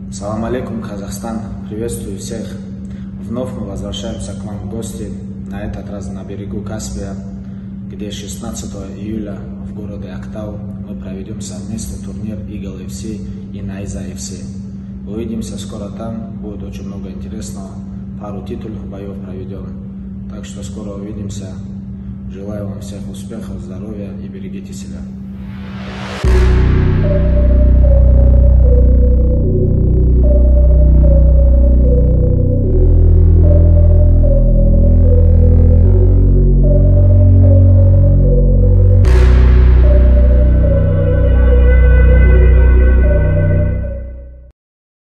Салам алейкум, Казахстан. Приветствую всех. Вновь мы возвращаемся к вам в гости, на этот раз на берегу Каспия, где 16 июля в городе Актау мы проведем совместный турнир Eagle FC и Naiza FC. Увидимся скоро там, будет очень много интересного, пару титульных боев проведем. Так что скоро увидимся. Желаю вам всех успехов, здоровья и берегите себя.